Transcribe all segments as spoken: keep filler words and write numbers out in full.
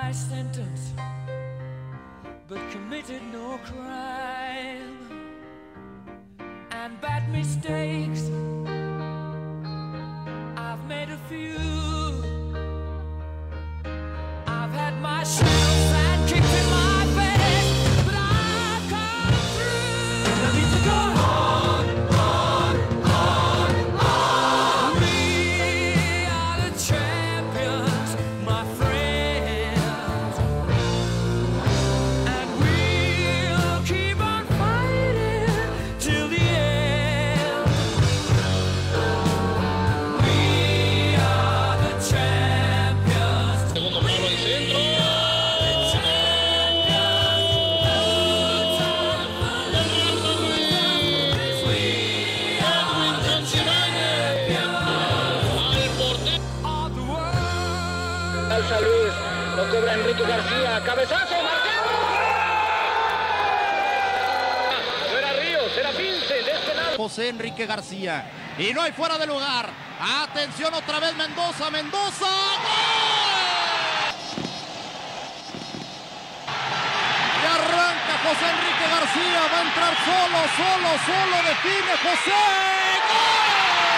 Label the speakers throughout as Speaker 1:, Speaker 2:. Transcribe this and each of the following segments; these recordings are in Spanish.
Speaker 1: my sentence, but committed no crime. And bad mistakes, I've made a few. I've had my shadows and kicked in my face, but I've come through. I need to go on, on, on, on. We are the champions, my friends, and we'll keep on fighting till the end. We are the champions.
Speaker 2: Segundo plano al centro. Alza Luis, lo cobra Enrique García, cabezazo, Marcelo. No era Ríos, era Vincent de este lado.
Speaker 3: José Enrique García. Y no hay fuera de lugar. Atención otra vez Mendoza, Mendoza. ¡Gol! Y arranca José Enrique García. Va a entrar solo, solo, solo. Define José. ¡Gol!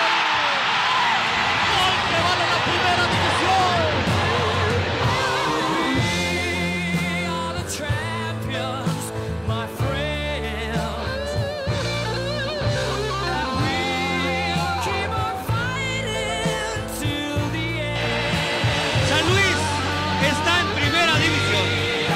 Speaker 3: ¡Gol que vale la primera división!
Speaker 1: We are the champions, my friends, and we'll keep on fighting till the end.
Speaker 4: San Luis está en primera división.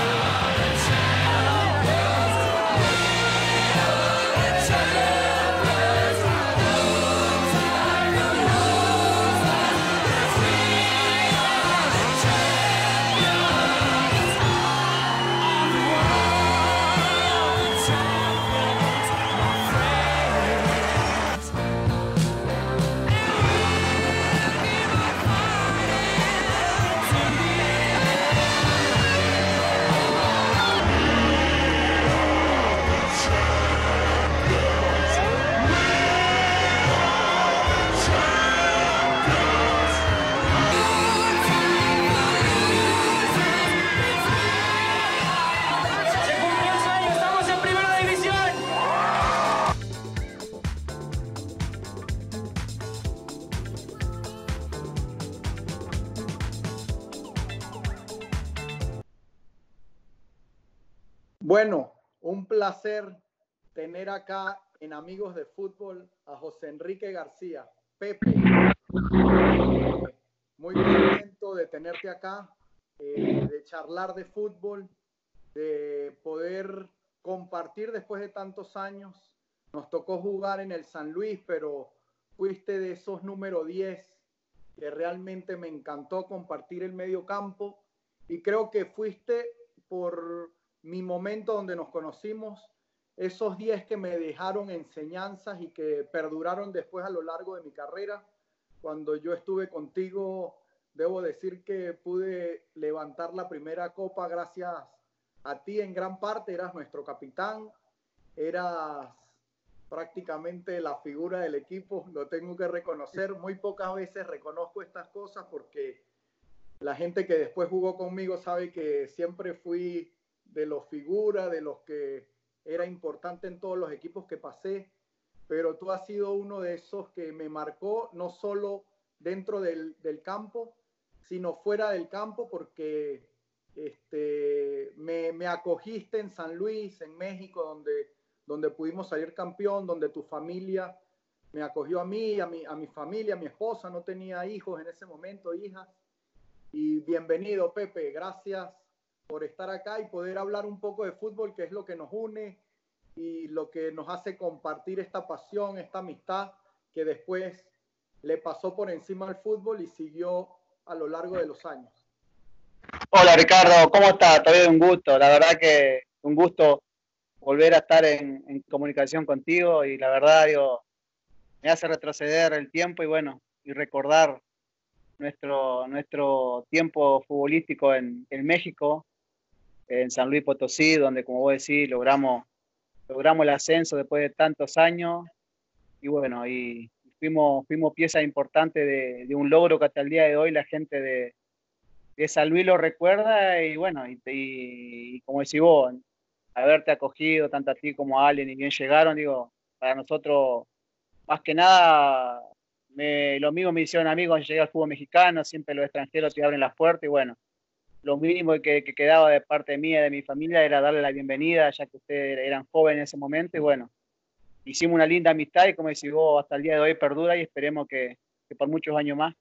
Speaker 5: Se cumplió el sueño, estamos en primera división.
Speaker 6: Bueno, un placer tener acá en Amigos de Fútbol a José Enrique García. Pepe, eh, muy contento de tenerte acá, eh, de charlar de fútbol, de poder compartir después de tantos años. Nos tocó jugar en el San Luis, pero fuiste de esos número diez que realmente me encantó compartir el medio campo, y creo que fuiste por mi momento donde nos conocimos, esos diez que me dejaron enseñanzas y que perduraron después a lo largo de mi carrera. Cuando yo estuve contigo, debo decir que pude levantar la primera copa gracias a ti en gran parte. Eras nuestro capitán, eras prácticamente la figura del equipo, lo tengo que reconocer. Muy pocas veces reconozco estas cosas porque la gente que después jugó conmigo sabe que siempre fui de los figuras, de los que era importante en todos los equipos que pasé, pero tú has sido uno de esos que me marcó, no solo dentro del, del campo, sino fuera del campo, porque este, me, me acogiste en San Luis, en México, donde, donde pudimos salir campeón, donde tu familia me acogió a mí, a mi, a mi familia, a mi esposa, no tenía hijos en ese momento, hijas. Y bienvenido, Pepe, gracias por estar acá y poder hablar un poco de fútbol, que es lo que nos une y lo que nos hace compartir esta pasión, esta amistad que después le pasó por encima al fútbol y siguió a lo largo de los años.
Speaker 4: Hola Ricardo, ¿cómo estás? Todavía un gusto, la verdad que un gusto volver a estar en, en comunicación contigo, y la verdad digo, me hace retroceder el tiempo y bueno, y recordar nuestro, nuestro tiempo futbolístico en, en México, en San Luis Potosí, donde como vos decís logramos, logramos el ascenso después de tantos años, y bueno, y fuimos, fuimos pieza importante de, de un logro que hasta el día de hoy la gente de, que San Luis lo recuerda y bueno, y, y, y como decís vos, haberte acogido tanto a ti como a Allen y bien llegaron, digo, para nosotros, más que nada, me, lo mismo me hicieron amigos, llegué al fútbol mexicano, siempre los extranjeros te abren las puertas y bueno, lo mínimo que, que quedaba de parte mía y de mi familia era darle la bienvenida, ya que ustedes eran jóvenes en ese momento y bueno, hicimos una linda amistad y como decís vos, hasta el día de hoy perdura y esperemos que, que por muchos años más.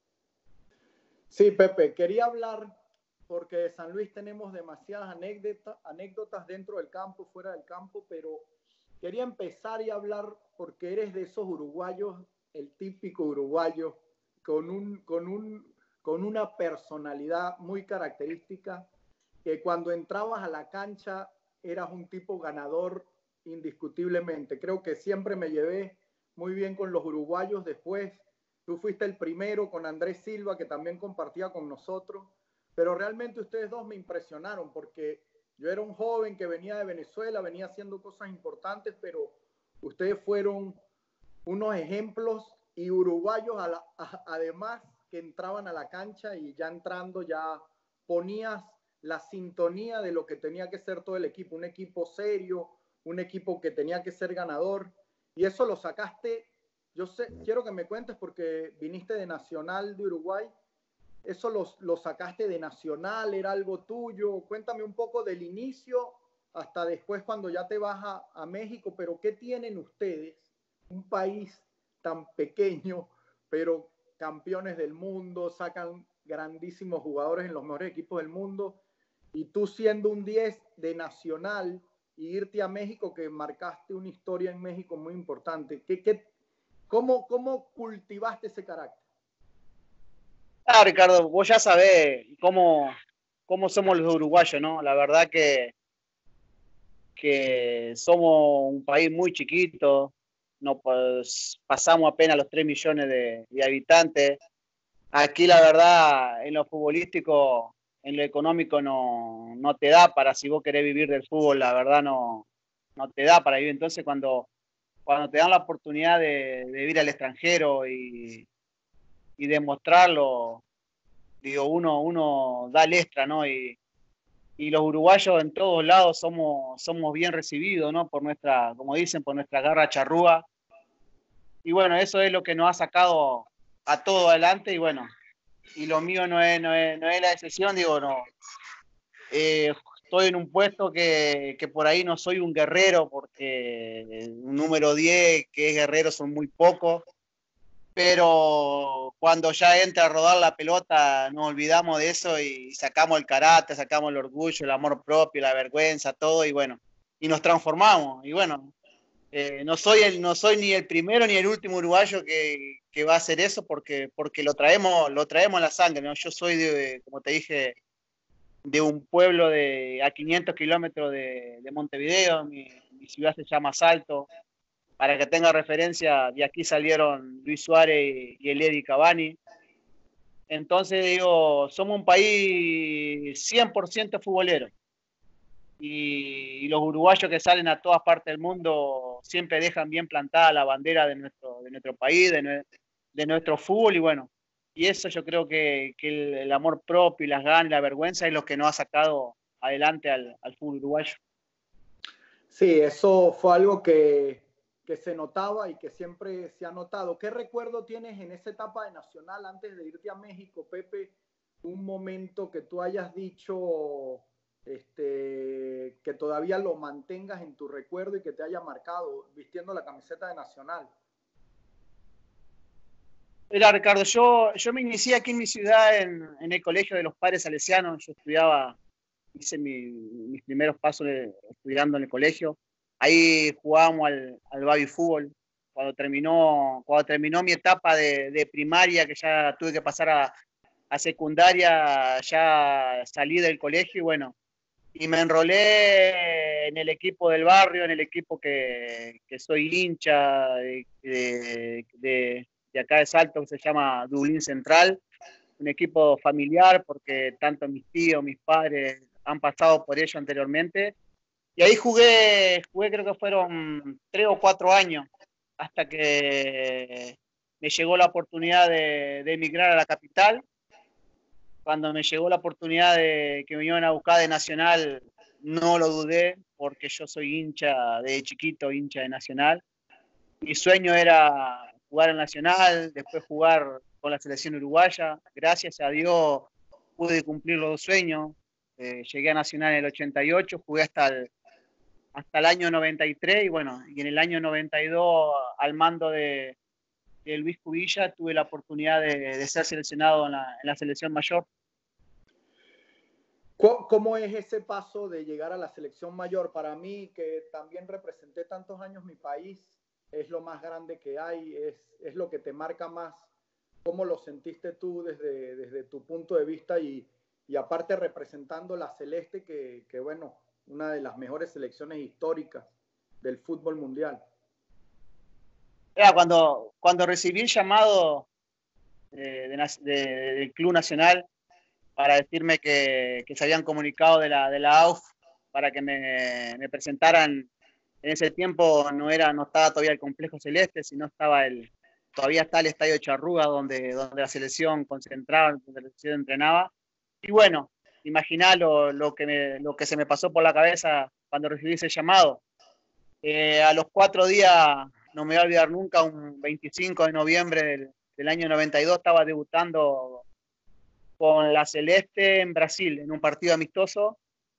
Speaker 6: Sí, Pepe, quería hablar porque de San Luis tenemos demasiadas anécdotas, anécdotas dentro del campo, fuera del campo, pero quería empezar y hablar porque eres de esos uruguayos, el típico uruguayo, con, un, con, un, con una personalidad muy característica, que cuando entrabas a la cancha eras un tipo ganador indiscutiblemente. Creo que siempre me llevé muy bien con los uruguayos. Después tú fuiste el primero con Andrés Silva, que también compartía con nosotros, pero realmente ustedes dos me impresionaron porque yo era un joven que venía de Venezuela, venía haciendo cosas importantes, pero ustedes fueron unos ejemplos y uruguayos a la, a, además que entraban a la cancha y ya entrando ya ponías la sintonía de lo que tenía que ser todo el equipo, un equipo serio, un equipo que tenía que ser ganador, y eso lo sacaste. Yo sé, quiero que me cuentes porque viniste de Nacional de Uruguay, eso lo, lo sacaste de Nacional, era algo tuyo. Cuéntame un poco del inicio hasta después cuando ya te vas a, a México, pero ¿qué tienen ustedes? Un país tan pequeño, pero campeones del mundo, sacan grandísimos jugadores en los mejores equipos del mundo, y tú siendo un diez de Nacional y irte a México, que marcaste una historia en México muy importante. ¿Qué, qué, cómo, ¿Cómo cultivaste ese carácter?
Speaker 4: Ah, Ricardo, vos ya sabés cómo, cómo somos los uruguayos, ¿no? La verdad que, que somos un país muy chiquito, no, pues, pasamos apenas los tres millones de, de habitantes. Aquí la verdad, en lo futbolístico, en lo económico no, no te da para, si vos querés vivir del fútbol, la verdad no, no te da para vivir. Entonces cuando, cuando te dan la oportunidad de, de ir al extranjero y, y demostrarlo, digo, uno, uno da el extra, ¿no? Y, y los uruguayos en todos lados somos, somos bien recibidos, ¿no? Por nuestra, como dicen, por nuestra garra charrúa. Y bueno, eso es lo que nos ha sacado a todo adelante y bueno, y lo mío no es, no es, no es la excepción, digo, no. Eh, estoy en un puesto que, que por ahí no soy un guerrero, porque un número diez que es guerrero son muy pocos, pero cuando ya entra a rodar la pelota nos olvidamos de eso y sacamos el carácter, sacamos el orgullo, el amor propio, la vergüenza, todo, y bueno, y nos transformamos, y bueno, eh, no soy el, no soy ni el primero ni el último uruguayo que, que va a hacer eso, porque, porque lo traemos, lo traemos en la sangre, ¿no? Yo soy de, como te dije, de un pueblo de a quinientos kilómetros de, de Montevideo, mi, mi ciudad se llama Salto. Para que tenga referencia, de aquí salieron Luis Suárez y el Eddie Cavani. Entonces, digo, somos un país cien por ciento futbolero. Y, y los uruguayos que salen a todas partes del mundo siempre dejan bien plantada la bandera de nuestro, de nuestro país, de, de nuestro fútbol. Y bueno, y eso yo creo que, que el, el amor propio y las ganas y la vergüenza es lo que nos ha sacado adelante al, al fútbol uruguayo.
Speaker 6: Sí, eso fue algo que, que se notaba y que siempre se ha notado. ¿Qué recuerdo tienes en esa etapa de Nacional antes de irte a México, Pepe? Un momento que tú hayas dicho, este, que todavía lo mantengas en tu recuerdo y que te haya marcado vistiendo la camiseta de Nacional.
Speaker 4: Mira, Ricardo, yo, yo me inicié aquí en mi ciudad en, en el Colegio de los Padres Salesianos. Yo estudiaba, hice mi, mis primeros pasos de, estudiando en el colegio. Ahí jugábamos al, al baby fútbol. Cuando terminó, cuando terminó mi etapa de, de primaria, que ya tuve que pasar a, a secundaria, ya salí del colegio y bueno, y me enrolé en el equipo del barrio, en el equipo que, que soy hincha de, de, de de acá de Salto, que se llama Dublín Central, un equipo familiar porque tanto mis tíos, mis padres han pasado por ello anteriormente, y ahí jugué, jugué creo que fueron tres o cuatro años, hasta que me llegó la oportunidad de, de emigrar a la capital, cuando me llegó la oportunidad de que me iban a buscar de Nacional, no lo dudé, porque yo soy hincha de chiquito, hincha de Nacional. Mi sueño era jugar en Nacional, después jugar con la selección uruguaya. Gracias a Dios pude cumplir los dos sueños. Eh, llegué a Nacional en el ochenta y ocho, jugué hasta el, hasta el año noventa y tres y bueno, y en el año noventa y dos al mando de, de Luis Cubilla tuve la oportunidad de, de ser seleccionado en la, en la selección mayor.
Speaker 6: ¿Cómo es ese paso de llegar a la selección mayor? Para mí, que también representé tantos años mi país, es lo más grande que hay, es, es lo que te marca más. ¿Cómo lo sentiste tú desde, desde tu punto de vista? Y, y aparte representando la Celeste, que, que bueno, una de las mejores selecciones históricas del fútbol mundial.
Speaker 4: Era cuando, cuando recibí el llamado de, de, de, del Club Nacional para decirme que, que se habían comunicado de la, de la A U F para que me, me presentaran. En ese tiempo no era, no estaba todavía el Complejo Celeste, sino estaba el, todavía está el Estadio Charrúa, donde, donde la selección concentraba, donde la selección entrenaba. Y bueno, imaginá lo, lo, que me, lo que se me pasó por la cabeza cuando recibí ese llamado. Eh, a los cuatro días, no me voy a olvidar nunca, un veinticinco de noviembre del, del año noventa y dos, estaba debutando con la Celeste en Brasil, en un partido amistoso,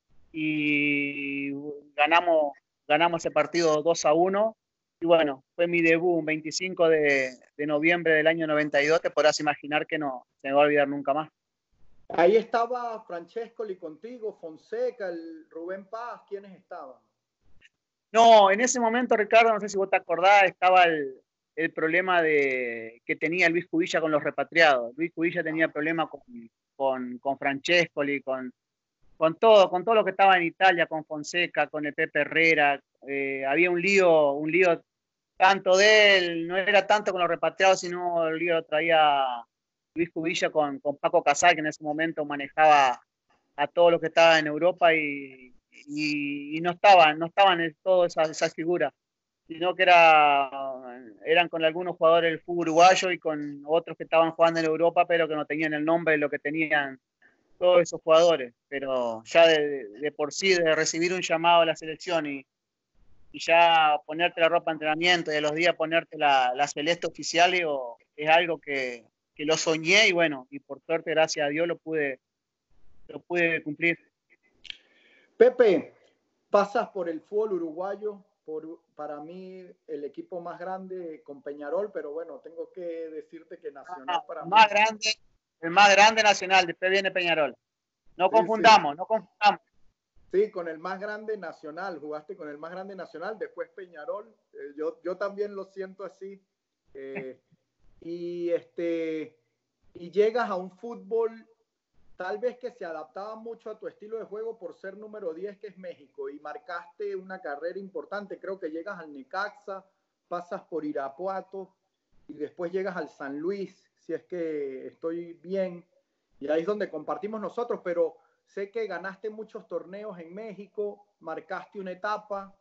Speaker 4: y ganamos, ganamos ese partido dos a uno, y bueno, fue mi debut un veinticinco de, de noviembre del año noventa y dos, te podrás imaginar que no se me va a olvidar nunca más.
Speaker 6: Ahí estaba Francescoli contigo, Fonseca, el Rubén Paz, ¿quiénes estaban?
Speaker 4: No, en ese momento, Ricardo, no sé si vos te acordás, estaba el, el problema de, que tenía Luis Cubilla con los repatriados. Luis Cubilla tenía problemas con, con, con Francescoli, con, con todo, con todo lo que estaba en Italia, con Fonseca, con el Pepe Herrera. Eh, había un lío, un lío tanto de él, no era tanto con los repatriados, sino el lío lo traía Luis Cubilla con, con Paco Casal, que en ese momento manejaba a todo lo que estaba en Europa y, y, y no estaban, no estaban en todas esas, esas figuras, sino que era, eran con algunos jugadores del fútbol uruguayo y con otros que estaban jugando en Europa, pero que no tenían el nombre de lo que tenían todos esos jugadores. Pero ya de, de por sí, de recibir un llamado a la selección y, y ya ponerte la ropa de entrenamiento y a los días ponerte la, la celeste oficial, digo, es algo que, que lo soñé y bueno, y por suerte, gracias a Dios, lo pude, lo pude cumplir.
Speaker 6: Pepe, pasas por el fútbol uruguayo, por, para mí el equipo más grande con Peñarol, pero bueno, tengo que decirte que Nacional
Speaker 4: Ah,
Speaker 6: para
Speaker 4: el
Speaker 6: mí...
Speaker 4: más grande, el más grande Nacional, después viene Peñarol. No
Speaker 6: Sí,
Speaker 4: confundamos,
Speaker 6: sí.
Speaker 4: no confundamos.
Speaker 6: Sí, con el más grande Nacional, jugaste con el más grande Nacional, después Peñarol, eh, yo, yo también lo siento así. Eh, y, este, y llegas a un fútbol tal vez que se adaptaba mucho a tu estilo de juego por ser número diez, que es México, y marcaste una carrera importante. Creo que llegas al Necaxa, pasas por Irapuato y después llegas al San Luis, si es que estoy bien, y ahí es donde compartimos nosotros, pero sé que ganaste muchos torneos en México, marcaste una etapa,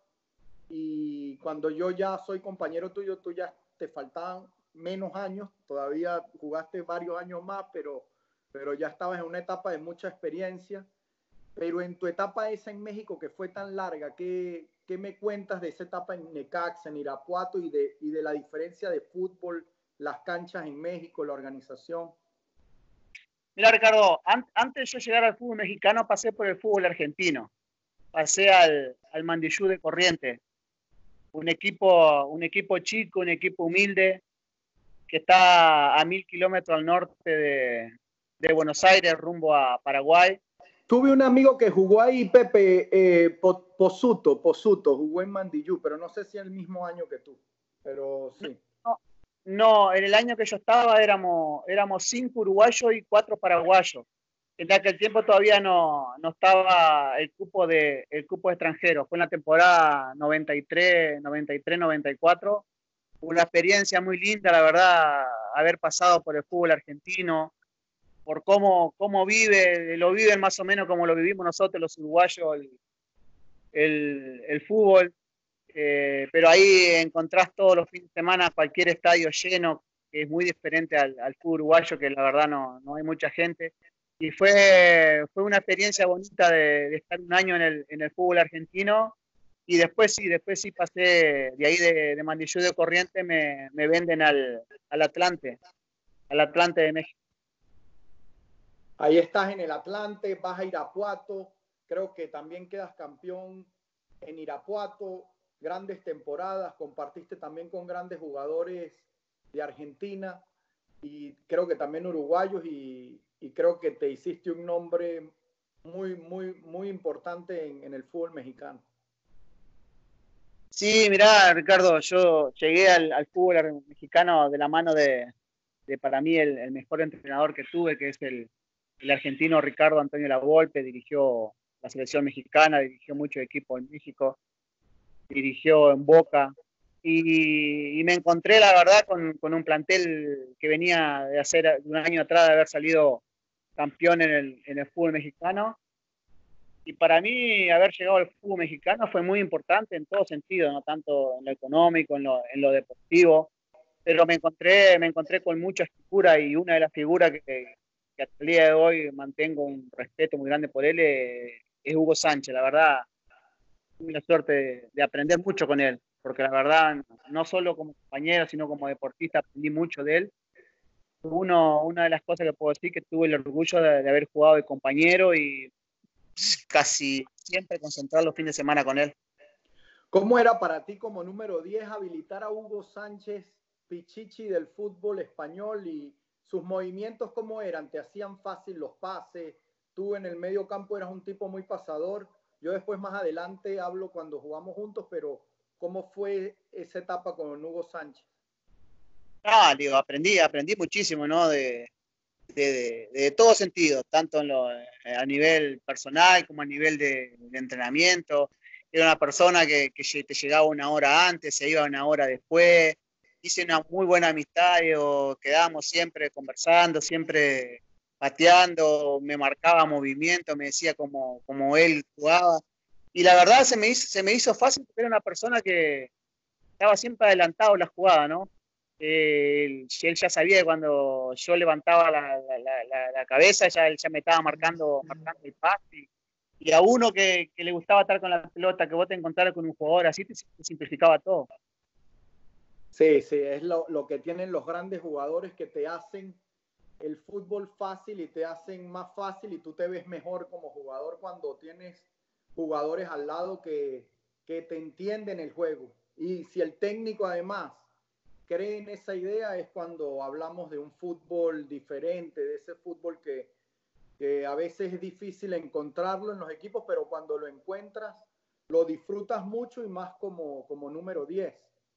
Speaker 6: y cuando yo ya soy compañero tuyo, tú ya te faltaban menos años, todavía jugaste varios años más, pero, pero ya estabas en una etapa de mucha experiencia. Pero en tu etapa esa en México, que fue tan larga, ¿qué, qué me cuentas de esa etapa en Necaxa, en Irapuato, y de, y de la diferencia de fútbol, las canchas en México, la organización?
Speaker 4: Mira, Ricardo, an antes de yo llegar al fútbol mexicano, pasé por el fútbol argentino. Pasé al, al Mandillú de Corrientes. Un equipo, un equipo chico, un equipo humilde, que está a mil kilómetros al norte de, de Buenos Aires, rumbo a Paraguay.
Speaker 6: Tuve un amigo que jugó ahí, Pepe, eh, Pozuto, Pozuto, jugó en Mandillú, pero no sé si es el mismo año que tú, pero sí.
Speaker 4: No, no, en el año que yo estaba éramos, éramos cinco uruguayos y cuatro paraguayos. En aquel tiempo todavía no, no estaba el cupo de el cupo de extranjeros. Fue en la temporada noventa y tres, noventa y tres, noventa y cuatro. Una experiencia muy linda, la verdad, haber pasado por el fútbol argentino, por cómo, cómo vive, lo viven más o menos como lo vivimos nosotros los uruguayos, el, el, el fútbol. Eh, pero ahí encontrás todos los fines de semana cualquier estadio lleno, que es muy diferente al, al fútbol uruguayo, que la verdad no, no hay mucha gente. y fue, fue una experiencia bonita de, de estar un año en el, en el fútbol argentino. Y después sí, después sí pasé de ahí de, de Mandillú de Corrientes, me, me venden al, al Atlante, al Atlante de México.
Speaker 6: Ahí estás en el Atlante, vas a Irapuato, creo que también quedas campeón en Irapuato, grandes temporadas, compartiste también con grandes jugadores de Argentina y creo que también uruguayos y, y creo que te hiciste un nombre muy, muy, muy importante en, en el fútbol mexicano.
Speaker 4: Sí, mirá, Ricardo, yo llegué al, al fútbol mexicano de la mano de, de para mí, el, el mejor entrenador que tuve, que es el, el argentino Ricardo Antonio Lavolpe. Dirigió la selección mexicana, dirigió muchos equipos en México, dirigió en Boca, y, y me encontré, la verdad, con, con un plantel que venía de hacer un año atrás de haber salido campeón en el, en el fútbol mexicano. Y para mí haber llegado al fútbol mexicano fue muy importante en todo sentido, no tanto en lo económico, en lo, en lo deportivo, pero me encontré, me encontré con muchas figuras, y una de las figuras que, que hasta el día de hoy mantengo un respeto muy grande por él es, es Hugo Sánchez. La verdad, tuve la suerte de, de aprender mucho con él, porque la verdad, no solo como compañero, sino como deportista, aprendí mucho de él. Uno, una de las cosas que puedo decir, que tuve el orgullo de, de haber jugado de compañero y casi siempre concentrar los fines de semana con él.
Speaker 6: ¿Cómo era para ti como número diez habilitar a Hugo Sánchez, Pichichi del fútbol español, y sus movimientos cómo eran? ¿Te hacían fácil los pases? Tú en el medio campo eras un tipo muy pasador. Yo después más adelante hablo cuando jugamos juntos, pero ¿cómo fue esa etapa con Hugo Sánchez?
Speaker 4: Ah, digo, aprendí, aprendí muchísimo, ¿no? De, De, de, de todo sentido, tanto en lo, a nivel personal como a nivel de, de entrenamiento. Era una persona que, que te llegaba una hora antes, se iba una hora después. Hice una muy buena amistad, yo, quedábamos siempre conversando, siempre pateando, me marcaba movimiento, me decía cómo, cómo él jugaba. Y la verdad se me hizo, se me hizo fácil, porque era una persona que estaba siempre adelantado en la jugada, ¿no? Él, él ya sabía que cuando yo levantaba la, la, la, la cabeza, ya, él ya me estaba marcando, marcando el pase. Y, y a uno que, que le gustaba estar con la pelota, que vos te encontraras con un jugador así, te, te simplificaba todo.
Speaker 6: Sí, sí, es lo, lo que tienen los grandes jugadores, que te hacen el fútbol fácil y te hacen más fácil, y tú te ves mejor como jugador cuando tienes jugadores al lado que, que te entienden el juego. Y si el técnico además cree en esa idea, es cuando hablamos de un fútbol diferente, de ese fútbol que, que a veces es difícil encontrarlo en los equipos, pero cuando lo encuentras, lo disfrutas mucho, y más como, como número diez.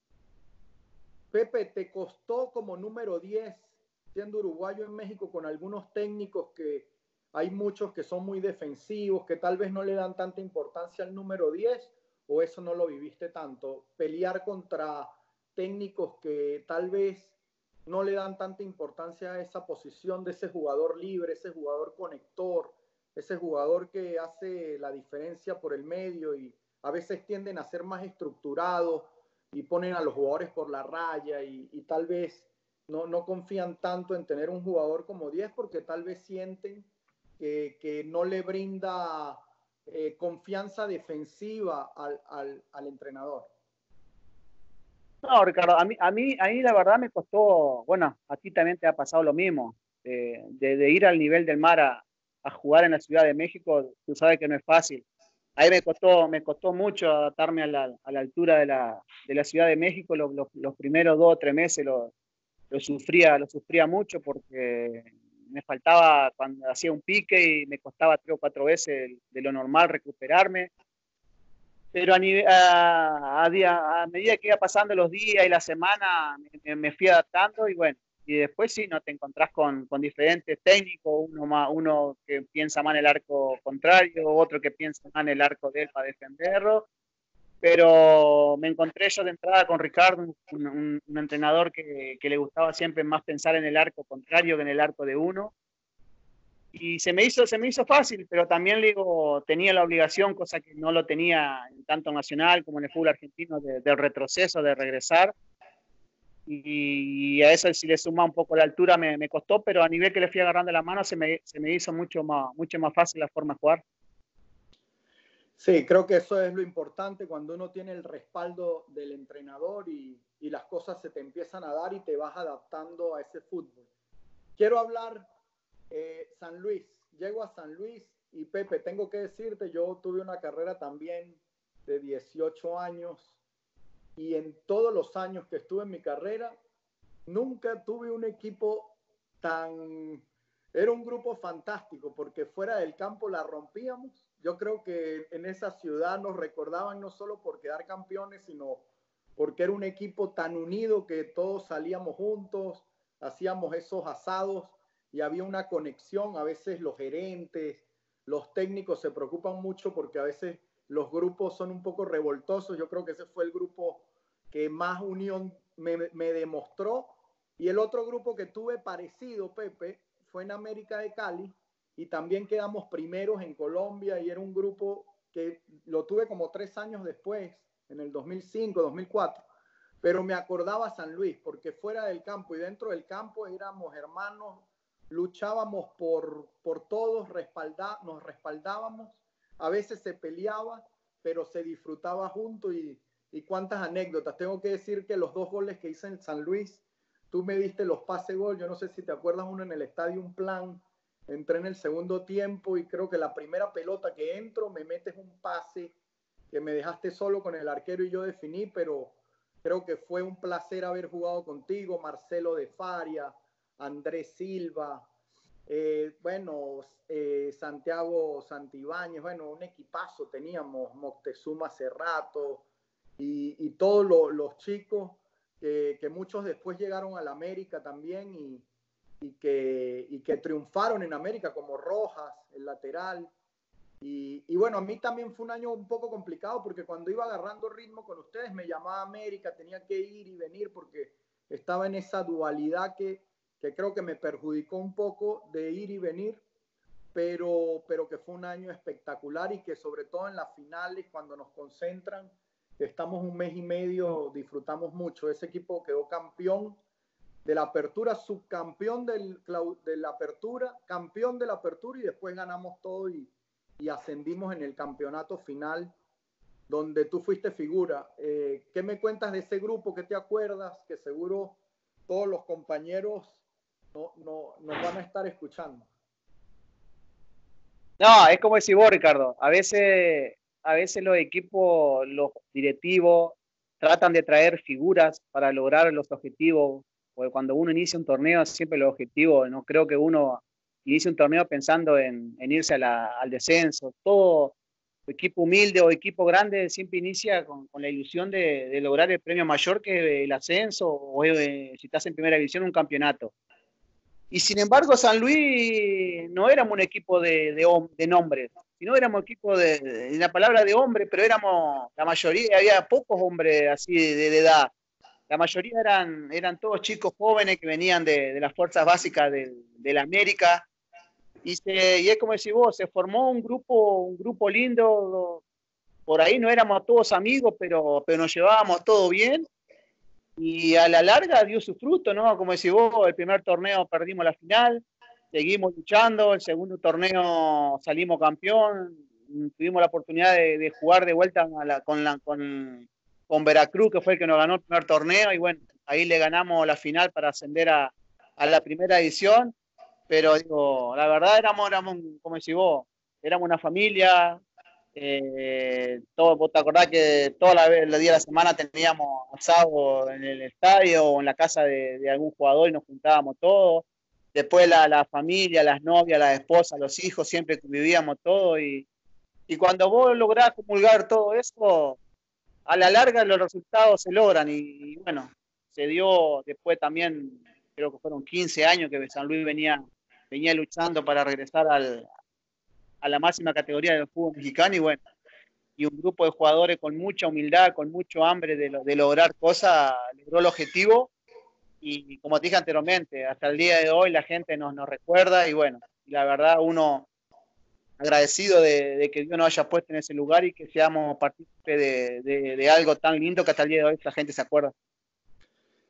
Speaker 6: Pepe, ¿te costó como número diez, siendo uruguayo en México, con algunos técnicos que hay muchos que son muy defensivos, que tal vez no le dan tanta importancia al número diez, o eso no lo viviste tanto? Pelear contra técnicos que tal vez no le dan tanta importancia a esa posición de ese jugador libre, ese jugador conector, ese jugador que hace la diferencia por el medio, y a veces tienden a ser más estructurados y ponen a los jugadores por la raya, y, y tal vez no, no confían tanto en tener un jugador como diez, porque tal vez sienten que, que no le brinda eh, confianza defensiva al, al, al entrenador.
Speaker 4: No, Ricardo, a mí, a, mí, a mí la verdad me costó, bueno, a ti también te ha pasado lo mismo, eh, de, de ir al nivel del mar a, a jugar en la Ciudad de México. Tú sabes que no es fácil. A mí me costó, me costó mucho adaptarme a la, a la altura de la, de la Ciudad de México. Los, los, los primeros dos o tres meses lo, lo, sufría, lo sufría mucho, porque me faltaba cuando hacía un pique y me costaba tres o cuatro veces de lo normal recuperarme. Pero a, nivel, a, a, a medida que iba pasando los días y la semana, me, me fui adaptando, y bueno, y después sí, no te encontrás con, con diferentes técnicos, uno, más, uno que piensa más en el arco contrario, otro que piensa más en el arco de él para defenderlo. Pero me encontré yo de entrada con Ricardo, un, un, un entrenador que, que le gustaba siempre más pensar en el arco contrario que en el arco de uno. Y se me hizo, se me hizo fácil, pero también digo, tenía la obligación, cosa que no lo tenía en tanto nacional como en el fútbol argentino, de, del retroceso, de regresar. y, y a eso si le suma un poco la altura me, me costó, pero a nivel que le fui agarrando la mano se me, se me hizo mucho más, mucho más fácil la forma de jugar.
Speaker 6: Sí, creo que eso es lo importante cuando uno tiene el respaldo del entrenador y, y las cosas se te empiezan a dar y te vas adaptando a ese fútbol. Quiero hablar eh, San Luis. Llego a San Luis y Pepe, tengo que decirte, yo tuve una carrera también de dieciocho años y en todos los años que estuve en mi carrera nunca tuve un equipo tan... Era un grupo fantástico porque fuera del campo la rompíamos. Yo creo que en esa ciudad nos recordaban no solo por quedar campeones, sino porque era un equipo tan unido que todos salíamos juntos, hacíamos esos asados y había una conexión. A veces los gerentes, los técnicos se preocupan mucho porque a veces los grupos son un poco revoltosos. Yo creo que ese fue el grupo que más unión me, me demostró. Y el otro grupo que tuve parecido, Pepe, fue en América de Cali y también quedamos primeros en Colombia y era un grupo que lo tuve como tres años después, en el dos mil cinco, dos mil cuatro, pero me acordaba San Luis porque fuera del campo y dentro del campo éramos hermanos, luchábamos por, por todos, respalda, nos respaldábamos, a veces se peleaba, pero se disfrutaba juntos y, y cuántas anécdotas. Tengo que decir que los dos goles que hice en San Luis, tú me diste los pase gol, yo no sé si te acuerdas, uno en el estadio, un plan, entré en el segundo tiempo y creo que la primera pelota que entro me metes un pase que me dejaste solo con el arquero y yo definí, pero creo que fue un placer haber jugado contigo, Marcelo de Faria, Andrés Silva, eh, bueno, eh, Santiago Santibáñez, bueno, un equipazo teníamos, Moctezuma Cerrato y, y todos lo, los chicos. Que, que muchos después llegaron a la América también y, y, que, y que triunfaron en América, como Rojas, el lateral. Y, y bueno, a mí también fue un año un poco complicado porque cuando iba agarrando ritmo con ustedes me llamaba América, tenía que ir y venir porque estaba en esa dualidad que, que creo que me perjudicó un poco de ir y venir, pero, pero que fue un año espectacular y que sobre todo en las finales, cuando nos concentran, estamos un mes y medio, disfrutamos mucho. Ese equipo quedó campeón de la apertura, subcampeón del, de la apertura, campeón de la apertura y después ganamos todo y, y ascendimos en el campeonato final donde tú fuiste figura. Eh, ¿Qué me cuentas de ese grupo? ¿Qué te acuerdas? Que seguro todos los compañeros no, no, nos van a estar escuchando.
Speaker 4: No, es como decís vos, Ricardo. A veces... A veces los equipos, los directivos, tratan de traer figuras para lograr los objetivos. Porque cuando uno inicia un torneo, siempre los objetivos, no creo que uno inicie un torneo pensando en, en irse a la, al descenso. Todo equipo humilde o equipo grande siempre inicia con, con la ilusión de, de lograr el premio mayor que el ascenso o eh, si estás en primera división un campeonato. Y sin embargo, San Luis no éramos un equipo de, de, de nombres, sino éramos equipo de, de la palabra de hombre, pero éramos, la mayoría, había pocos hombres así de, de edad. La mayoría eran, eran todos chicos jóvenes que venían de, de las fuerzas básicas de, de la América. Y, se, y es como decís vos, se formó un grupo, un grupo lindo. Por ahí no éramos todos amigos, pero, pero nos llevábamos todo bien. Y a la larga dio su fruto, ¿no? Como decís vos, el primer torneo perdimos la final, seguimos luchando, el segundo torneo salimos campeón, tuvimos la oportunidad de, de jugar de vuelta a la, con, la, con, con Veracruz, que fue el que nos ganó el primer torneo, y bueno, ahí le ganamos la final para ascender a, a la primera edición, pero digo, la verdad éramos, éramos como decís vos, éramos una familia. Eh, todo, vos te acordás que todos los días de la semana teníamos asado en el estadio o en la casa de, de algún jugador y nos juntábamos todos. Después la, la familia, las novias, las esposas, los hijos, siempre vivíamos todos. Y, y cuando vos lográs comulgar todo eso, a la larga los resultados se logran. Y, y bueno, se dio después también, creo que fueron quince años que San Luis venía, venía luchando para regresar al a la máxima categoría del fútbol mexicano y bueno, y un grupo de jugadores con mucha humildad, con mucho hambre de, lo, de lograr cosas, logró el objetivo y como te dije anteriormente, hasta el día de hoy la gente nos, nos recuerda y bueno, y la verdad uno agradecido de, de que Dios nos haya puesto en ese lugar y que seamos partícipes de, de, de algo tan lindo que hasta el día de hoy la gente se acuerda.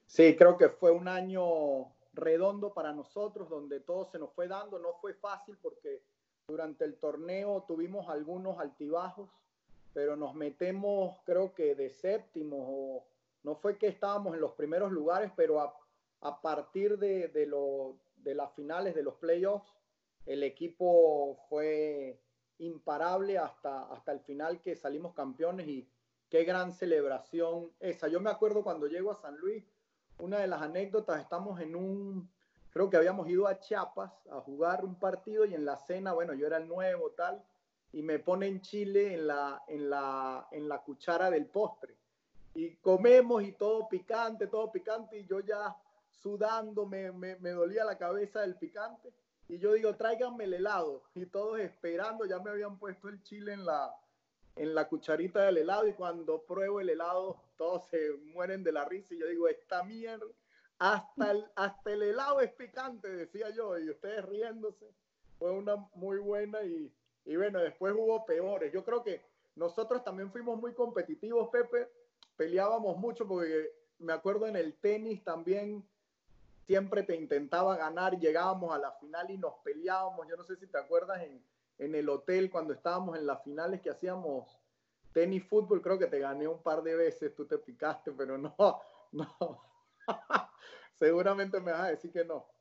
Speaker 6: Sí, creo que fue un año redondo para nosotros, donde todo se nos fue dando. No fue fácil porque durante el torneo tuvimos algunos altibajos, pero nos metemos, creo que de séptimo, o no fue que estábamos en los primeros lugares, pero a, a partir de, de, lo, de las finales, de los playoffs, el equipo fue imparable hasta, hasta el final, que salimos campeones, y qué gran celebración esa. Yo me acuerdo cuando llego a San Luis, una de las anécdotas, estamos en un, creo que habíamos ido a Chiapas a jugar un partido, y en la cena, bueno, yo era el nuevo, tal, y me ponen chile en la, en la, en la cuchara del postre. Y comemos y todo picante, todo picante, y yo ya sudando, me, me, me dolía la cabeza del picante. Y yo digo, tráiganme el helado. Y todos esperando, ya me habían puesto el chile en la, en la cucharita del helado, y cuando pruebo el helado, todos se mueren de la risa, y yo digo, esta mierda, hasta el, hasta el helado es picante, decía yo, y ustedes riéndose. Fue una muy buena, y, y bueno, después hubo peores. Yo creo que nosotros también fuimos muy competitivos, Pepe, peleábamos mucho, porque me acuerdo en el tenis también, siempre te intentaba ganar, llegábamos a la final y nos peleábamos. Yo no sé si te acuerdas en, en el hotel cuando estábamos en las finales que hacíamos tenis fútbol, creo que te gané un par de veces, tú te picaste, pero no, no. Seguramente me vas a decir que no.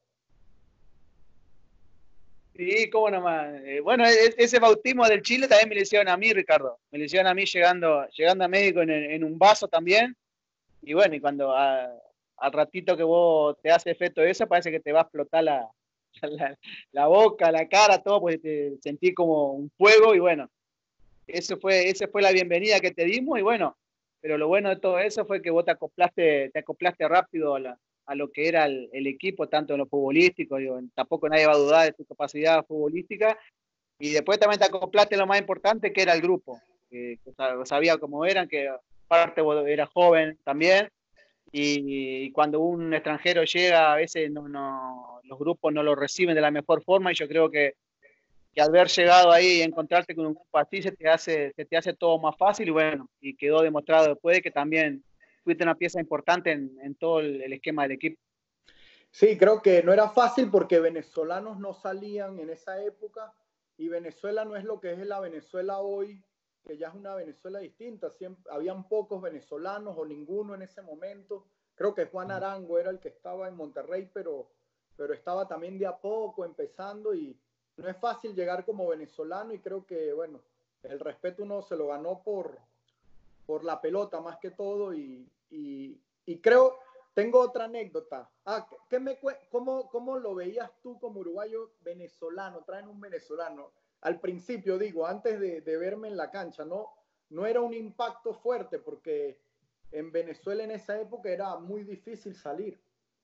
Speaker 4: Sí, cómo nomás. Eh, bueno, e- ese bautismo del Chile también me lo hicieron a mí, Ricardo. Me lo hicieron a mí llegando, llegando a México en, en un vaso también. Y bueno, y cuando a- al ratito que vos te hace efecto eso, parece que te va a explotar la, la, la boca, la cara, todo, porque te sentí como un fuego. Y bueno, eso fue, esa fue la bienvenida que te dimos. Y bueno, pero lo bueno de todo eso fue que vos te acoplaste, te acoplaste rápido a, la- a lo que era el, el equipo, tanto en lo futbolístico. Digo, tampoco nadie va a dudar de tu capacidad futbolística. Y después también te acoplaste lo más importante, que era el grupo. Que, que sa- sabía cómo eran, que aparte vos eras joven también. Y, y cuando un extranjero llega, a veces no, no, los grupos no lo reciben de la mejor forma. Y yo creo que, que al haber llegado ahí y encontrarte con un grupo así, se te hace, se te hace todo más fácil. Y bueno, y quedó demostrado después que también fuiste una pieza importante en, en todo el, el esquema del equipo.
Speaker 6: Sí, creo que no era fácil porque venezolanos no salían en esa época, y Venezuela no es lo que es la Venezuela hoy, que ya es una Venezuela distinta. Siempre, habían pocos venezolanos o ninguno en ese momento. Creo que Juan Arango era el que estaba en Monterrey, pero, pero estaba también de a poco empezando, y no es fácil llegar como venezolano, y creo que, bueno, el respeto uno se lo ganó por, por la pelota más que todo, y, y, y creo, tengo otra anécdota. Ah, ¿qué me, cómo, ¿Cómo lo veías tú como uruguayo venezolano? Traen un venezolano. Al principio, digo, antes de, de verme en la cancha, ¿no? No era un impacto fuerte, porque en Venezuela en esa época era muy difícil salir.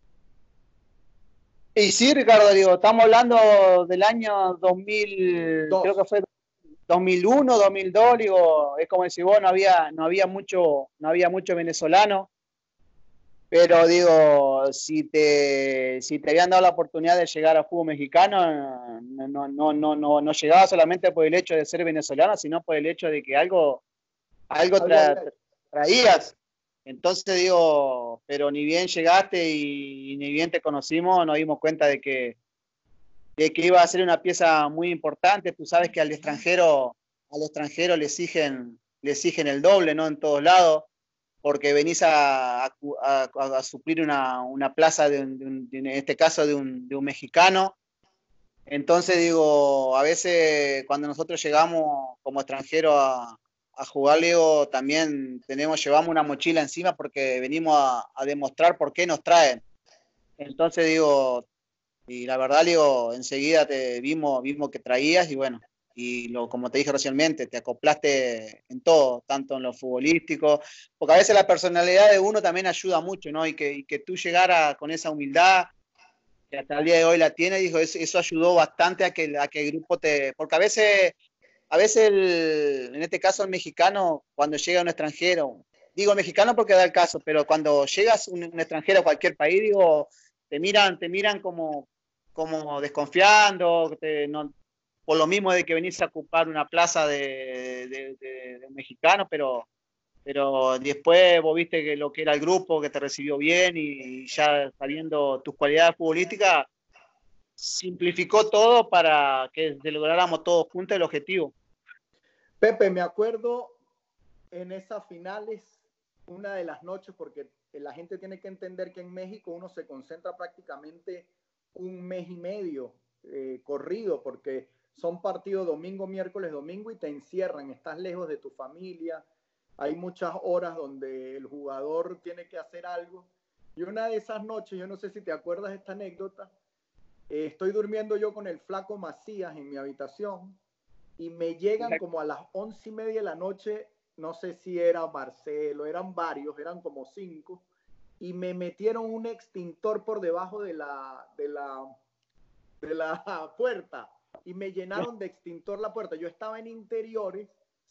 Speaker 4: Y sí, Ricardo, digo, estamos hablando del año dos mil, creo que
Speaker 6: Dos.
Speaker 4: fue dos mil uno, dos mil dos, digo, es como decir, vos, no había, no había mucho, no había mucho venezolano, pero digo, si te, si te habían dado la oportunidad de llegar al fútbol mexicano, no, no, no, no, no, no llegaba solamente por el hecho de ser venezolano, sino por el hecho de que algo, algo tra, traías. Entonces digo, pero ni bien llegaste y, y ni bien te conocimos, nos dimos cuenta de que, de que iba a ser una pieza muy importante. Tú sabes que al extranjero, al extranjero le exigen, le exigen el doble, ¿no? En todos lados, porque venís a, a, a, a suplir una, una plaza, de un, de un, en este caso de un, de un mexicano. Entonces digo, a veces cuando nosotros llegamos como extranjeros a, a jugar, digo, también tenemos, llevamos una mochila encima porque venimos a, a demostrar por qué nos traen. Entonces digo, y la verdad, digo, enseguida te vimos, vimos que traías, y bueno, y lo, como te dije recientemente, te acoplaste en todo, tanto en lo futbolístico, porque a veces la personalidad de uno también ayuda mucho, ¿no? Y que, y que tú llegaras con esa humildad, que hasta el día de hoy la tiene, dijo, eso, eso ayudó bastante a que, a que el grupo te... Porque a veces, a veces el, en este caso el mexicano, cuando llega un extranjero, digo mexicano porque da el caso, pero cuando llegas un, un extranjero a cualquier país, digo, te miran, te miran como, como desconfiando, te, no, por lo mismo de que venís a ocupar una plaza de, de, de, de mexicano, pero, pero después vos viste que lo que era el grupo, que te recibió bien y, y ya sabiendo tus cualidades futbolísticas, simplificó todo para que lográramos todos juntos el objetivo.
Speaker 6: Pepe, me acuerdo en esas finales, una de las noches, porque la gente tiene que entender que en México uno se concentra prácticamente un mes y medio eh, corrido, porque son partidos domingo, miércoles, domingo y te encierran, estás lejos de tu familia, hay muchas horas donde el jugador tiene que hacer algo. Y una de esas noches, yo no sé si te acuerdas de esta anécdota, eh, estoy durmiendo yo con el flaco Macías en mi habitación y me llegan como a las once y media de la noche, no sé si era Marcelo, eran varios, eran como cinco, y me metieron un extintor por debajo de la, de la, de la puerta y me llenaron de extintor la puerta. Yo estaba en interiores,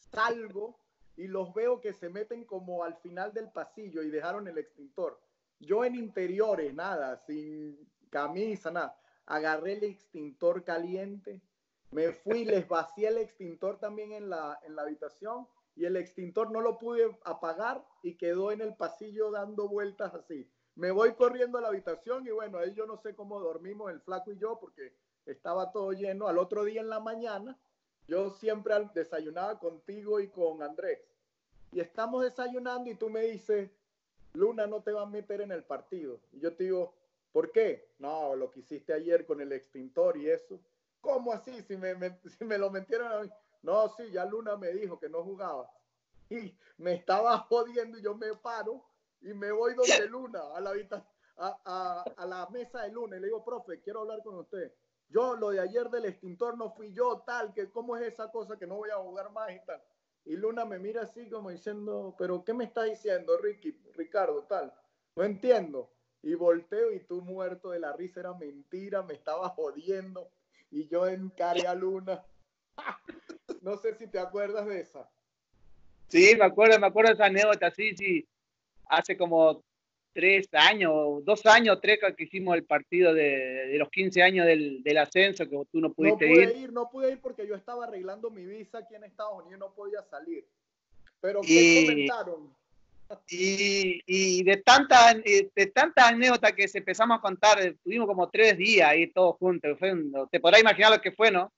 Speaker 6: salgo y los veo que se meten como al final del pasillo y dejaron el extintor. Yo en interiores, nada, sin camisa, nada. Agarré el extintor caliente, me fui, les vacié el extintor también en la, en la habitación y el extintor no lo pude apagar y quedó en el pasillo dando vueltas así. Me voy corriendo a la habitación y bueno, ahí yo no sé cómo dormimos el flaco y yo porque estaba todo lleno. Al otro día en la mañana, yo siempre desayunaba contigo y con Andrés. Y estamos desayunando y tú me dices, Luna no te va a meter en el partido. Y yo te digo, ¿por qué? No, lo que hiciste ayer con el extintor y eso. ¿Cómo así? Si me, me, si me lo metieron a mí. No, sí, ya Luna me dijo que no jugaba. Y me estaba jodiendo y yo me paro y me voy donde Luna, a la, a, a, a la mesa de Luna. Y le digo, profe, quiero hablar con usted. Yo, lo de ayer del extintor no fui yo, tal, que cómo es esa cosa que no voy a jugar más y tal. Y Luna me mira así como diciendo, pero ¿qué me estás diciendo, Ricky, Ricardo, tal? No entiendo. Y volteo y tú muerto de la risa, era mentira, me estaba jodiendo. Y yo encaré a Luna. No sé si te acuerdas de esa.
Speaker 4: Sí, me acuerdo, me acuerdo de esa anécdota, sí, sí. Hace como tres años, dos años, tres que hicimos el partido de, de los quince años del, del ascenso, que tú no pudiste
Speaker 6: ir. No pude
Speaker 4: ir.
Speaker 6: ir, no pude ir porque yo estaba arreglando mi visa aquí en Estados Unidos y no podía salir. Pero, ¿qué
Speaker 4: y,
Speaker 6: comentaron?
Speaker 4: Y, y de tantas de tanta anécdotas que se empezamos a contar, tuvimos como tres días ahí todos juntos. Fue un, te podrás imaginar lo que fue, ¿no?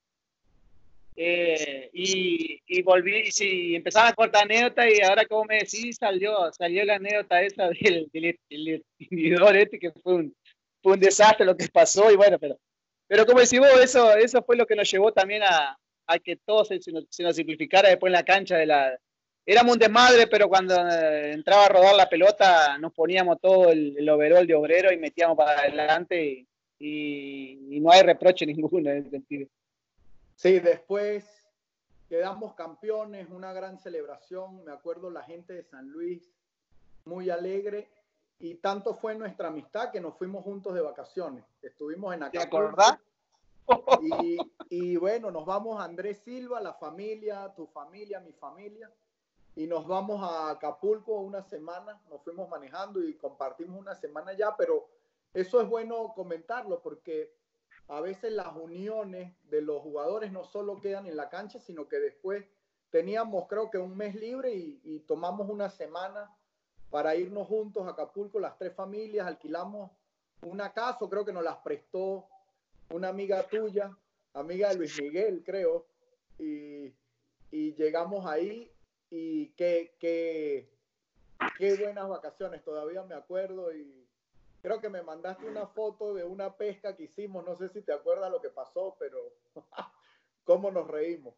Speaker 4: Eh, y, y volví, y sí, empezaba a cortar anécdotas y ahora como me decís, salió, salió la anécdota esa del, del, del extinguidor este, que fue un, fue un desastre lo que pasó y bueno, pero, pero como decís vos, eso, eso fue lo que nos llevó también a, a que todo se, se, nos, se nos simplificara después en la cancha de la... Éramos un desmadre, pero cuando entraba a rodar la pelota nos poníamos todo el, el overol de obrero y metíamos para adelante y, y, y no hay reproche ninguno en ese sentido.
Speaker 6: Sí, después quedamos campeones, una gran celebración. Me acuerdo la gente de San Luis muy alegre y tanto fue nuestra amistad que nos fuimos juntos de vacaciones. Estuvimos en Acapulco.
Speaker 4: ¿Te acordás?
Speaker 6: Y, y bueno, nos vamos a Andrés Silva, la familia, tu familia, mi familia, y nos vamos a Acapulco una semana. Nos fuimos manejando y compartimos una semana ya, pero eso es bueno comentarlo porque a veces las uniones de los jugadores no solo quedan en la cancha, sino que después teníamos creo que un mes libre y, y tomamos una semana para irnos juntos a Acapulco, las tres familias, alquilamos una casa, creo que nos las prestó una amiga tuya, amiga de Luis Miguel, creo, y, y llegamos ahí y qué, qué, qué buenas vacaciones, todavía me acuerdo y creo que me mandaste una foto de una pesca que hicimos, no sé si te acuerdas lo que pasó, pero cómo nos reímos.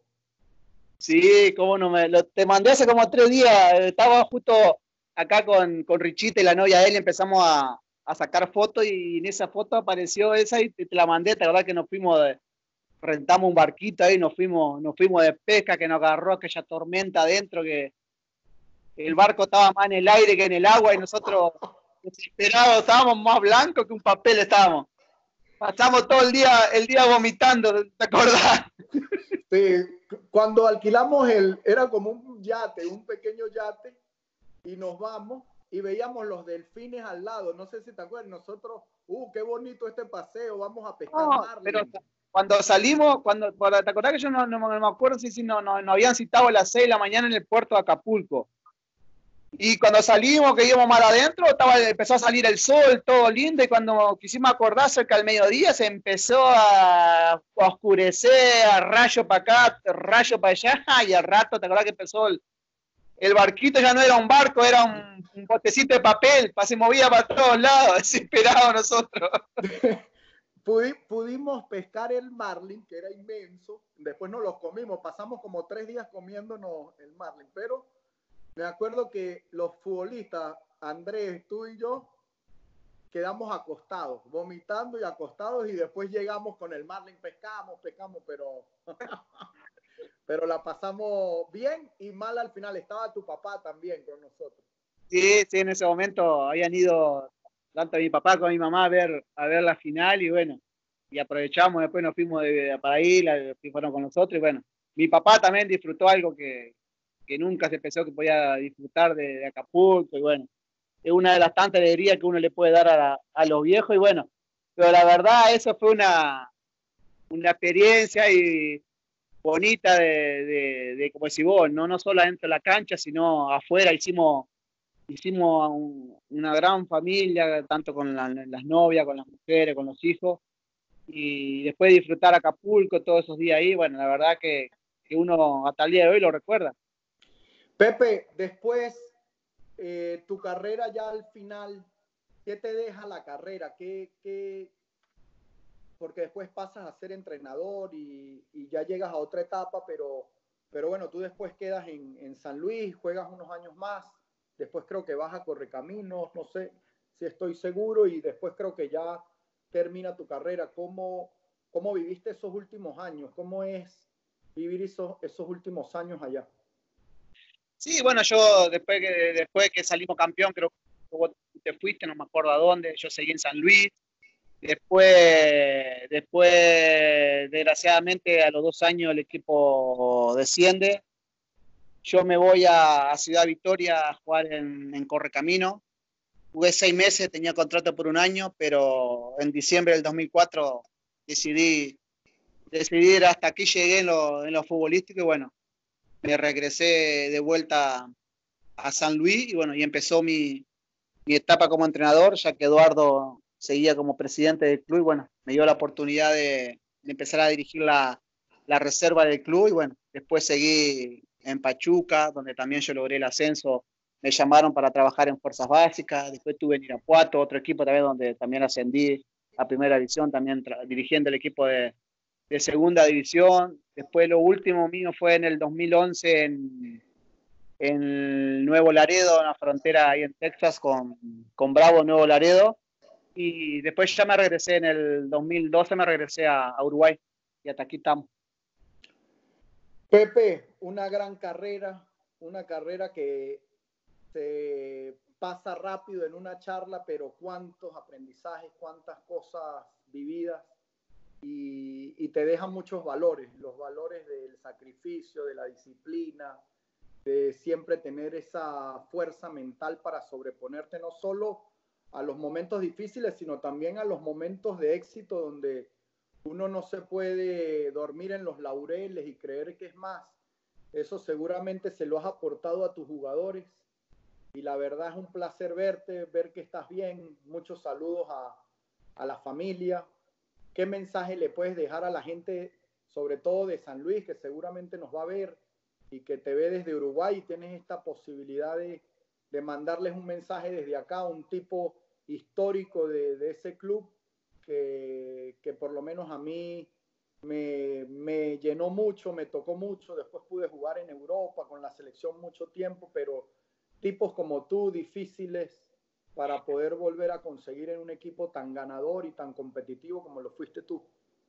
Speaker 4: Sí, cómo no me... Lo, te mandé hace como tres días, estaba justo acá con, con Richita y la novia de él y empezamos a, a sacar fotos y en esa foto apareció esa y te, te la mandé, la verdad que nos fuimos, de, rentamos un barquito ahí, nos fuimos, nos fuimos de pesca, que nos agarró aquella tormenta adentro, que el barco estaba más en el aire que en el agua y nosotros... desesperados, estábamos más blancos que un papel, estábamos. Pasamos todo el día, el día vomitando, ¿te acordás?
Speaker 6: Sí, cuando alquilamos el, era como un yate, un pequeño yate, y nos vamos y veíamos los delfines al lado, no sé si te acuerdas, nosotros, uh, qué bonito este paseo, vamos a pescar
Speaker 4: no,
Speaker 6: marlin.
Speaker 4: Pero cuando salimos, cuando, ¿te acordás que yo no, no, no me acuerdo si, si no, no, no habían citado a las seis de la mañana en el puerto de Acapulco? Y cuando salimos, que íbamos mal adentro, estaba, empezó a salir el sol, todo lindo, y cuando quisimos acordar cerca del mediodía, se empezó a, a oscurecer, a rayo para acá, rayo para allá, y al rato, ¿te acordás que empezó el, el barquito? Ya no era un barco, era un, un botecito de papel, se movía para todos lados, desesperados nosotros.
Speaker 6: Pudi, pudimos pescar el marlin, que era inmenso, después nos los comimos, pasamos como tres días comiéndonos el marlin, pero me acuerdo que los futbolistas, Andrés, tú y yo, quedamos acostados, vomitando y acostados, y después llegamos con el marlin, pescamos, pescamos, pero, pero la pasamos bien y mal al final. Estaba tu papá también con nosotros.
Speaker 4: Sí, sí, en ese momento habían ido tanto mi papá como mi mamá a ver, a ver la final, y bueno, y aprovechamos, después nos fuimos de, de, para ahí, la, fueron con nosotros, y bueno, mi papá también disfrutó algo que, que nunca se pensó que podía disfrutar de, de Acapulco, y bueno, es una de las tantas alegrías que uno le puede dar a, la, a los viejos, y bueno, pero la verdad eso fue una, una experiencia y bonita de, de, de como decís vos, no, no solo dentro de la cancha, sino afuera. Hicimos, hicimos un, una gran familia, tanto con la, las novias, con las mujeres, con los hijos, y después de disfrutar Acapulco todos esos días ahí, bueno, la verdad que, que uno hasta el día de hoy lo recuerda.
Speaker 6: Pepe, después eh, tu carrera ya al final, ¿qué te deja la carrera? ¿Qué, qué... Porque después pasas a ser entrenador y, y ya llegas a otra etapa, pero, pero bueno, tú después quedas en, en San Luis, juegas unos años más, después creo que vas a Correcaminos, no sé si estoy seguro, y después creo que ya termina tu carrera. ¿Cómo, cómo viviste esos últimos años? ¿Cómo es vivir esos, esos últimos años allá?
Speaker 4: Sí, bueno, yo después que, después que salimos campeón, creo que vos te fuiste, no me acuerdo a dónde, yo seguí en San Luis. Después, después, desgraciadamente, a los dos años el equipo desciende. Yo me voy a, a Ciudad Victoria a jugar en, en Correcaminos. Jugué seis meses, tenía contrato por un año, pero en diciembre del dos mil cuatro decidí, decidí ir hasta aquí, llegué en lo, en lo futbolístico, y bueno, me regresé de vuelta a San Luis, y bueno, y empezó mi, mi etapa como entrenador, ya que Eduardo seguía como presidente del club, y bueno, me dio la oportunidad de, de empezar a dirigir la, la reserva del club, y bueno, después seguí en Pachuca, donde también yo logré el ascenso. Me llamaron para trabajar en fuerzas básicas, después estuve en Irapuato, otro equipo también donde también ascendí a primera división, también dirigiendo el equipo de, de segunda división. Después lo último mío fue en el dos mil once en, en Nuevo Laredo, en la frontera ahí en Texas con, con Bravo, Nuevo Laredo. Y después ya me regresé en el dos mil doce, me regresé a, a Uruguay, y hasta aquí estamos.
Speaker 6: Pepe, una gran carrera, una carrera que se pasa rápido en una charla, pero cuántos aprendizajes, cuántas cosas vividas, y, y te dejan muchos valores, los valores del sacrificio, de la disciplina, de siempre tener esa fuerza mental para sobreponerte no solo a los momentos difíciles, sino también a los momentos de éxito donde uno no se puede dormir en los laureles y creer que es más. Eso seguramente se lo has aportado a tus jugadores, y la verdad es un placer verte, ver que estás bien. Muchos saludos a, a la familia. ¿Qué mensaje le puedes dejar a la gente, sobre todo de San Luis, que seguramente nos va a ver y que te ve desde Uruguay, y tienes esta posibilidad de, de mandarles un mensaje desde acá, un tipo histórico de, de ese club que, que por lo menos a mí me, me llenó mucho, me tocó mucho? Después pude jugar en Europa con la selección mucho tiempo, pero tipos como tú, difíciles para poder volver a conseguir en un equipo tan ganador y tan competitivo como lo fuiste tú.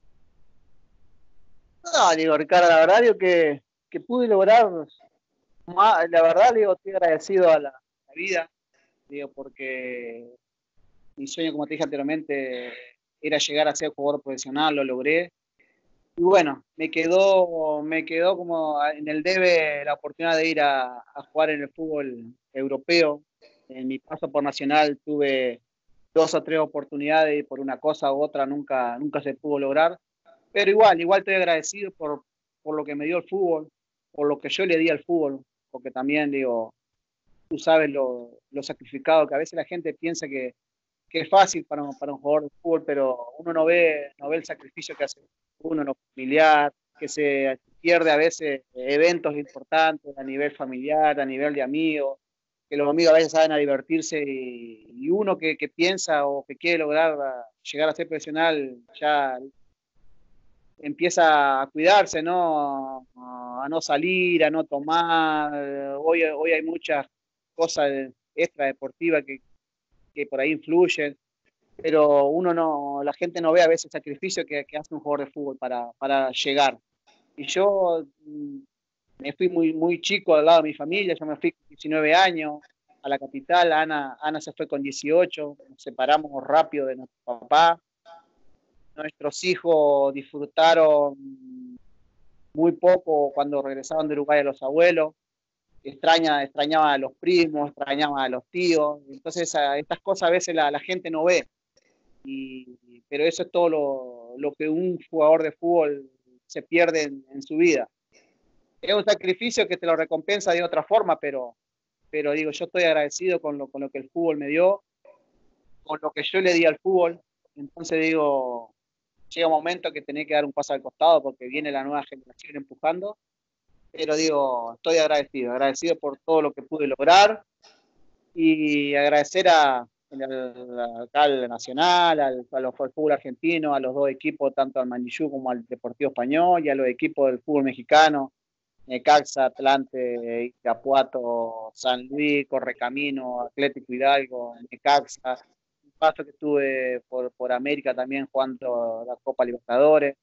Speaker 4: No, digo, Ricardo, la verdad digo que, que pude lograr, más, la verdad digo, estoy agradecido a la, a la vida, digo, porque mi sueño, como te dije anteriormente, era llegar a ser jugador profesional, lo logré. Y bueno, me quedó, me quedó como en el debe la oportunidad de ir a, a jugar en el fútbol europeo. En mi paso por Nacional tuve dos o tres oportunidades, y por una cosa u otra nunca, nunca se pudo lograr. Pero igual, igual estoy agradecido por, por lo que me dio el fútbol, por lo que yo le di al fútbol, porque también digo, tú sabes lo, lo sacrificado que a veces la gente piensa que, que es fácil para, para un jugador de fútbol, pero uno no ve, no ve el sacrificio que hace uno en lo familiar, que se pierde a veces eventos importantes a nivel familiar, a nivel de amigos, que los amigos a veces saben a divertirse y, y uno que, que piensa o que quiere lograr llegar a ser profesional ya empieza a cuidarse, ¿no? A no salir, a no tomar. Hoy, hoy hay muchas cosas extradeportivas que, que por ahí influyen, pero uno no, la gente no ve a veces el sacrificio que, que hace un jugador de fútbol para, para llegar. Y yo me fui muy, muy chico al lado de mi familia, yo me fui con diecinueve años a la capital, Ana, Ana se fue con dieciocho, nos separamos rápido de nuestro papá. Nuestros hijos disfrutaron muy poco cuando regresaron de Uruguay a los abuelos. Extraña, extrañaban a los primos, extrañaban a los tíos. Entonces, a, estas cosas a veces la, la gente no ve. Y, pero eso es todo lo, lo que un jugador de fútbol se pierde en, en su vida. Es un sacrificio que te lo recompensa de otra forma, pero, pero digo, yo estoy agradecido con lo, con lo que el fútbol me dio, con lo que yo le di al fútbol. Entonces digo, llega un momento que tenés que dar un paso al costado porque viene la nueva generación empujando, pero digo, estoy agradecido, agradecido por todo lo que pude lograr y agradecer a, a, acá al Nacional, al, a los, al fútbol argentino, a los dos equipos, tanto al Manillú como al Deportivo Español y a los equipos del fútbol mexicano, Necaxa, Atlante, Irapuato, San Luis, Correcamino, Atlético Hidalgo, Necaxa, paso que estuve por, por América también jugando la Copa Libertadores.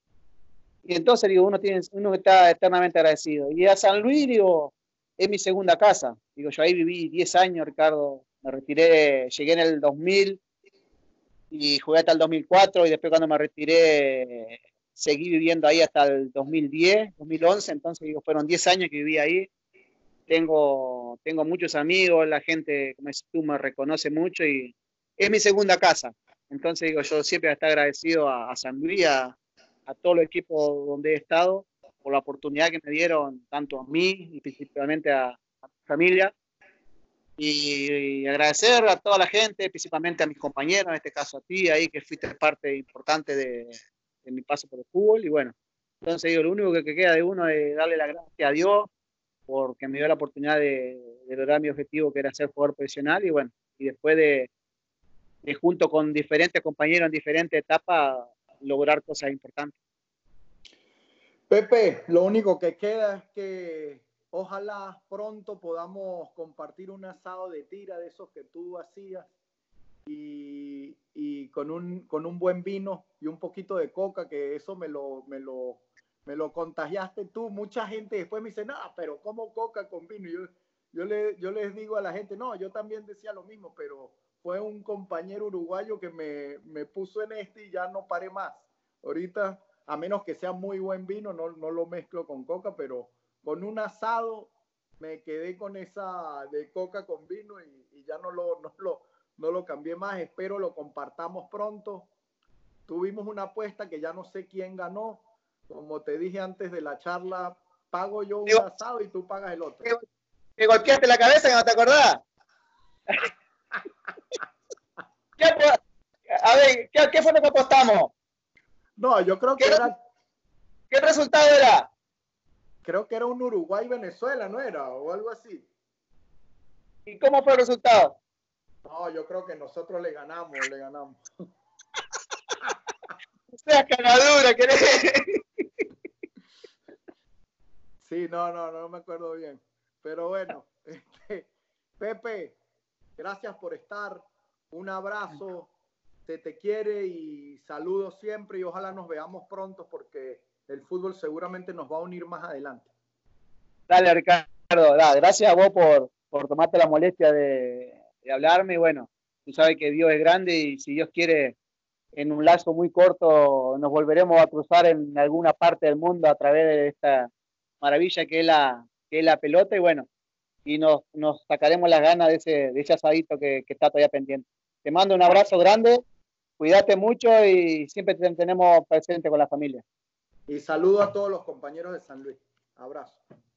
Speaker 4: Y entonces, digo, uno, tiene, uno está eternamente agradecido. Y a San Luis, digo, es mi segunda casa. Digo, yo ahí viví diez años, Ricardo. Me retiré, llegué en el dos mil y jugué hasta el dos mil cuatro y después cuando me retiré seguí viviendo ahí hasta el dos mil diez, dos mil once. Entonces, digo, fueron diez años que viví ahí. Tengo, tengo muchos amigos, la gente, como dices tú, me reconoce mucho y es mi segunda casa. Entonces, digo, yo siempre estoy agradecido a, a San Luis, a, a todos los equipos donde he estado, por la oportunidad que me dieron, tanto a mí y principalmente a, a mi familia. Y, y agradecer a toda la gente, principalmente a mis compañeros, en este caso a ti, ahí que fuiste parte importante de, de mi paso por el fútbol. Y bueno, entonces, digo, lo único que, que queda de uno es darle las gracias a Dios porque me dio la oportunidad de, de lograr mi objetivo, que era ser jugador profesional. Y bueno, y después de Y junto con diferentes compañeros en diferentes etapas lograr cosas importantes.
Speaker 6: Pepe, lo único que queda es que ojalá pronto podamos compartir un asado de tira de esos que tú hacías y, y con, un, con un buen vino y un poquito de coca, que eso me lo, me lo, me lo contagiaste tú. Mucha gente después me dice, no, pero ¿cómo coca con vino? Y yo, yo, le, yo les digo a la gente, no, yo también decía lo mismo, pero fue un compañero uruguayo que me, me puso en este y ya no paré más. Ahorita, a menos que sea muy buen vino, no, no lo mezclo con coca, pero con un asado me quedé con esa de coca con vino y, y ya no lo, no, lo, no lo cambié más. Espero lo compartamos pronto. Tuvimos una apuesta que ya no sé quién ganó. Como te dije antes de la charla, pago yo un
Speaker 4: Digo,
Speaker 6: asado y tú pagas el otro.
Speaker 4: ¿Te golpeaste la cabeza que no te acordás? ¿Qué, a ver, ¿qué, ¿qué fue lo que apostamos?
Speaker 6: No, yo creo que
Speaker 4: ¿Qué,
Speaker 6: era...
Speaker 4: ¿Qué resultado era?
Speaker 6: Creo que era un Uruguay-Venezuela, ¿no era? O algo así.
Speaker 4: ¿Y cómo fue el resultado?
Speaker 6: No, yo creo que nosotros le ganamos, le ganamos.
Speaker 4: O sea, canadura, ¿querés?
Speaker 6: Sí, no, no, no me acuerdo bien. Pero bueno, este, Pepe, gracias por estar. Un abrazo, se te quiere y saludos siempre y ojalá nos veamos pronto porque el fútbol seguramente nos va a unir más adelante.
Speaker 4: Dale, Ricardo, da, gracias a vos por, por tomarte la molestia de, de hablarme. Y bueno, tú sabes que Dios es grande y si Dios quiere, en un lazo muy corto nos volveremos a cruzar en alguna parte del mundo a través de esta maravilla que es la, que es la pelota. Y bueno, y nos, nos sacaremos las ganas de ese, de ese asadito que, que está todavía pendiente. Te mando un abrazo grande, cuídate mucho y siempre te tenemos presente con la familia.
Speaker 6: Y saludo a todos los compañeros de San Luis. Abrazo.